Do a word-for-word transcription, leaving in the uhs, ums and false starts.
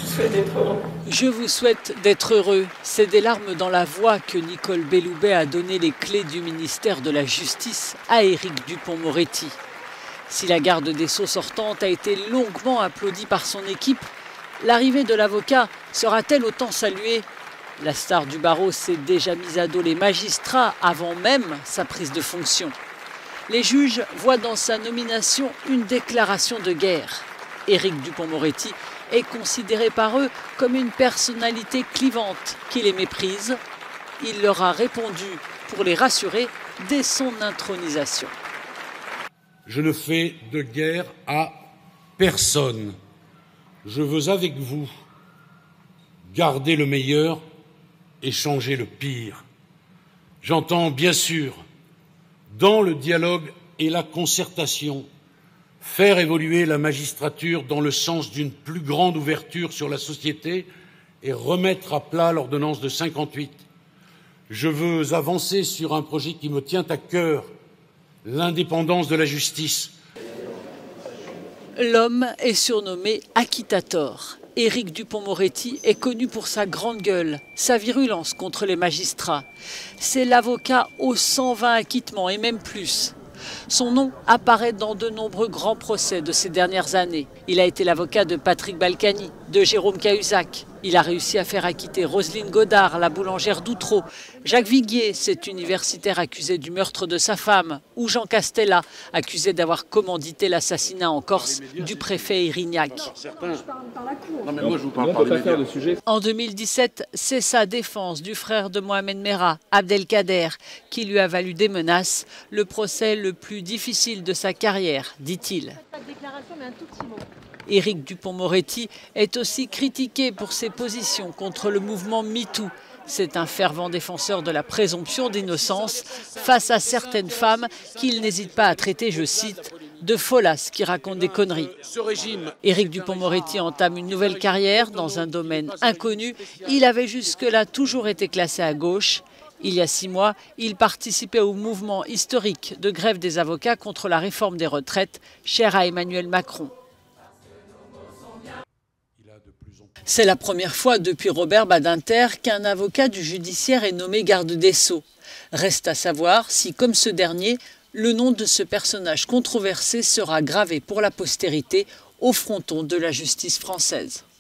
souhaite d'être heureux. Je vous souhaite d'être heureux. C'est des larmes dans la voix que Nicole Belloubet a donné les clés du ministère de la Justice à Éric Dupond-Moretti. Si la garde des Sceaux sortante a été longuement applaudie par son équipe, l'arrivée de l'avocat sera-t-elle autant saluée? La star du barreau s'est déjà mise à dos les magistrats avant même sa prise de fonction. Les juges voient dans sa nomination une déclaration de guerre. Éric Dupond-Moretti est considéré par eux comme une personnalité clivante qui les méprise. Il leur a répondu pour les rassurer dès son intronisation. Je ne fais de guerre à personne. Je veux avec vous garder le meilleur et changer le pire. J'entends bien sûr, dans le dialogue et la concertation, faire évoluer la magistrature dans le sens d'une plus grande ouverture sur la société et remettre à plat l'ordonnance de cinquante-huit. Je veux avancer sur un projet qui me tient à cœur, l'indépendance de la justice. L'homme est surnommé Acquittator. Éric Dupond-Moretti est connu pour sa grande gueule, sa virulence contre les magistrats. C'est l'avocat aux cent vingt acquittements et même plus. Son nom apparaît dans de nombreux grands procès de ces dernières années. Il a été l'avocat de Patrick Balkany, de Jérôme Cahuzac. Il a réussi à faire acquitter Roselyne Godard, la boulangère d'Outreau. Jacques Viguier, cet universitaire accusé du meurtre de sa femme. Ou Jean Castella, accusé d'avoir commandité l'assassinat en Corse du préfet Irignac. En deux mille dix-sept, c'est sa défense du frère de Mohamed Merah, Abdelkader, qui lui a valu des menaces. Le procès le plus difficile de sa carrière, dit-il. Éric Dupond-Moretti est aussi critiqué pour ses positions contre le mouvement MeToo. C'est un fervent défenseur de la présomption d'innocence face à certaines femmes qu'il n'hésite pas à traiter, je cite, de folasses qui racontent des conneries. Éric Dupond-Moretti entame une nouvelle carrière dans un domaine inconnu. Il avait jusque-là toujours été classé à gauche. Il y a six mois, il participait au mouvement historique de grève des avocats contre la réforme des retraites, cher à Emmanuel Macron. C'est la première fois depuis Robert Badinter qu'un avocat du judiciaire est nommé garde des Sceaux. Reste à savoir si, comme ce dernier, le nom de ce personnage controversé sera gravé pour la postérité au fronton de la justice française.